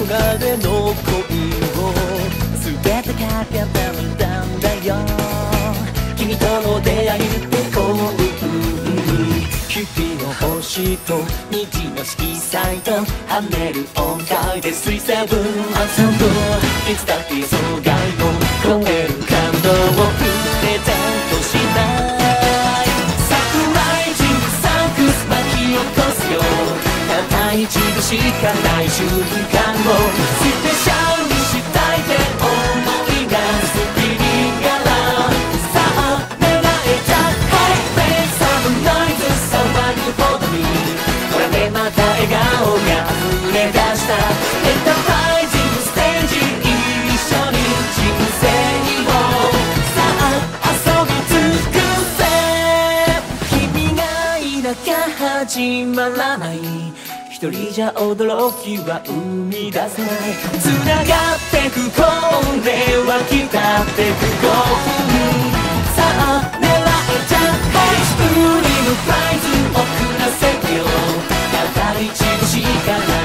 憧れの恋を全てかけてみたんだよ。君との出会いって幸運。日々の星と虹の色彩と跳ねる音階で水成分遊ぶ。いつだって予想外の超える感動をプレゼントしたい。サプライズサンクス巻き起こすよ。たった一度しかない瞬間をスペシャルにしたいって思いがすきながら、さあ狙えちゃえ。サプライズ騒ぐほどにこれでまた笑顔が溢れ出した。エンタープライジングステージ一緒に人生をさあ遊び尽くせ。君がいなきゃ始まらない。一人じゃ驚きは生み出せない。繋がってくこれは来たってく5分。さあ狙えちゃえ。一人のプライズ送らせてよ。たった一度しかない